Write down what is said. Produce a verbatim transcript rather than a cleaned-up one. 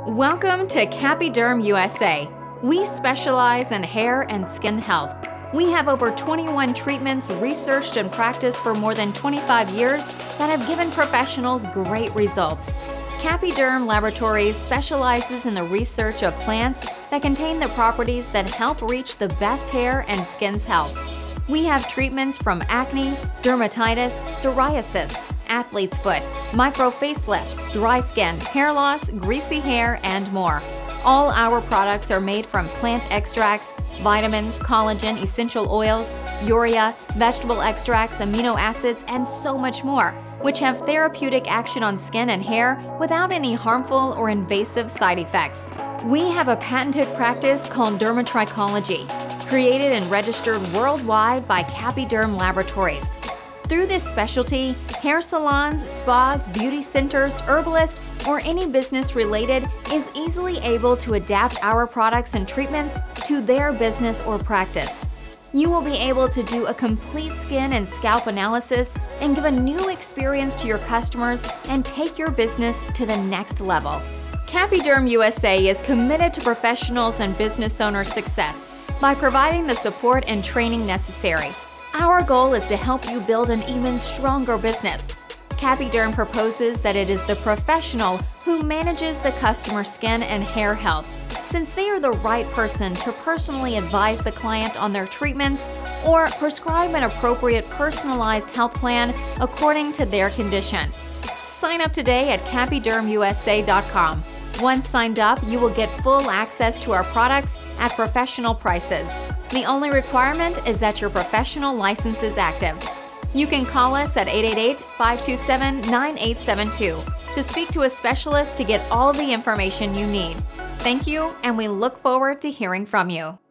Welcome to Kapyderm U S A. We specialize in hair and skin health. We have over twenty-one treatments researched and practiced for more than twenty-five years that have given professionals great results. Kapyderm Laboratories specializes in the research of plants that contain the properties that help reach the best hair and skin's health. We have treatments from acne, dermatitis, psoriasis, athlete's foot, micro facelift, dry skin, hair loss, greasy hair, and more. All our products are made from plant extracts, vitamins, collagen, essential oils, urea, vegetable extracts, amino acids, and so much more, which have therapeutic action on skin and hair without any harmful or invasive side effects. We have a patented practice called dermatrichology, created and registered worldwide by Kapyderm Laboratories. Through this specialty, hair salons, spas, beauty centers, herbalists, or any business related is easily able to adapt our products and treatments to their business or practice. You will be able to do a complete skin and scalp analysis and give a new experience to your customers and take your business to the next level. Kapyderm U S A is committed to professionals and business owners' success by providing the support and training necessary. Our goal is to help you build an even stronger business. Kapyderm proposes that it is the professional who manages the customer's skin and hair health, since they are the right person to personally advise the client on their treatments or prescribe an appropriate personalized health plan according to their condition. Sign up today at kapyderm U S A dot com. Once signed up, you will get full access to our products at professional prices. The only requirement is that your professional license is active. You can call us at eight eight eight, five two seven, nine eight seven two to speak to a specialist to get all the information you need. Thank you, and we look forward to hearing from you.